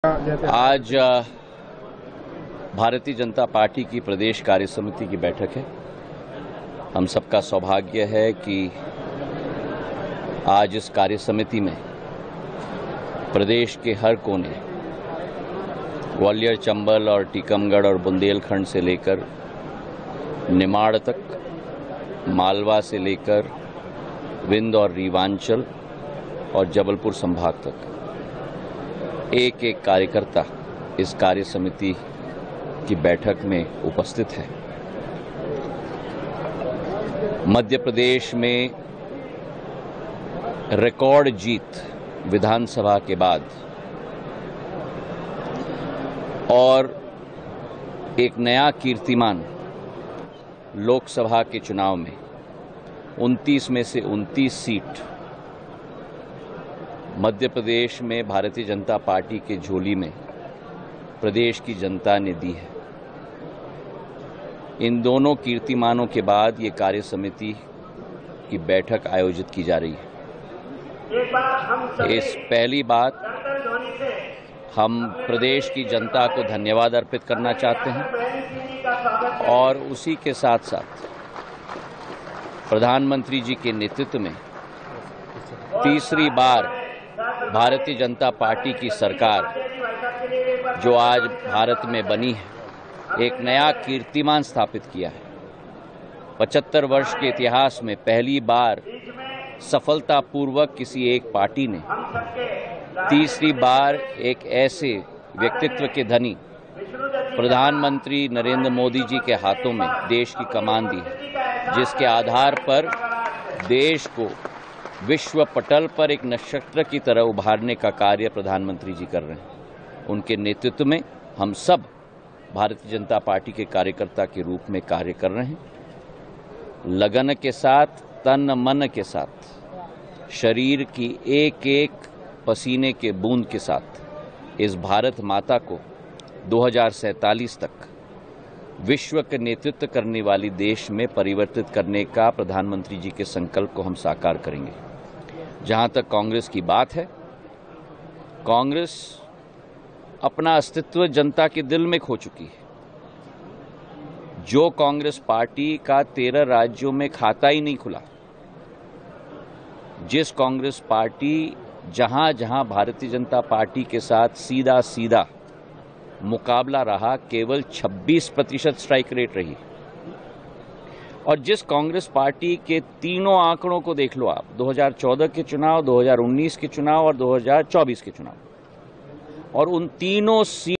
आज भारतीय जनता पार्टी की प्रदेश कार्य समिति की बैठक है। हम सबका सौभाग्य है कि आज इस कार्य समिति में प्रदेश के हर कोने, ग्वालियर, चंबल और टीकमगढ़ और बुंदेलखंड से लेकर निमाड़ तक, मालवा से लेकर विंध्य और रीवांचल और जबलपुर संभाग तक एक एक कार्यकर्ता इस कार्य समिति की बैठक में उपस्थित है। मध्य प्रदेश में रिकॉर्ड जीत विधानसभा के बाद और एक नया कीर्तिमान लोकसभा के चुनाव में 29 में से 29 सीट मध्य प्रदेश में भारतीय जनता पार्टी के झोली में प्रदेश की जनता ने दी है। इन दोनों कीर्तिमानों के बाद ये कार्य समिति की बैठक आयोजित की जा रही है। इस पहली बात हम प्रदेश की जनता को धन्यवाद अर्पित करना चाहते हैं और उसी के साथ साथ प्रधानमंत्री जी के नेतृत्व में तीसरी बार भारतीय जनता पार्टी की सरकार जो आज भारत में बनी है, एक नया कीर्तिमान स्थापित किया है। 75 वर्ष के इतिहास में पहली बार सफलतापूर्वक किसी एक पार्टी ने तीसरी बार एक ऐसे व्यक्तित्व के धनी प्रधानमंत्री नरेंद्र मोदी जी के हाथों में देश की कमान दी है, जिसके आधार पर देश को विश्व पटल पर एक नक्षत्र की तरह उभारने का कार्य प्रधानमंत्री जी कर रहे हैं। उनके नेतृत्व में हम सब भारतीय जनता पार्टी के कार्यकर्ता के रूप में कार्य कर रहे हैं। लगन के साथ, तन मन के साथ, शरीर की एक एक पसीने के बूंद के साथ इस भारत माता को 2047 तक विश्व के नेतृत्व करने वाली देश में परिवर्तित करने का प्रधानमंत्री जी के संकल्प को हम साकार करेंगे। जहां तक कांग्रेस की बात है, कांग्रेस अपना अस्तित्व जनता के दिल में खो चुकी है। जो कांग्रेस पार्टी का 13 राज्यों में खाता ही नहीं खुला, जिस कांग्रेस पार्टी जहां जहां भारतीय जनता पार्टी के साथ सीधा सीधा मुकाबला रहा, केवल 26% स्ट्राइक रेट रही। और जिस कांग्रेस पार्टी के तीनों आंकड़ों को देख लो आप, 2014 के चुनाव, 2019 के चुनाव और 2024 के चुनाव, और उन तीनों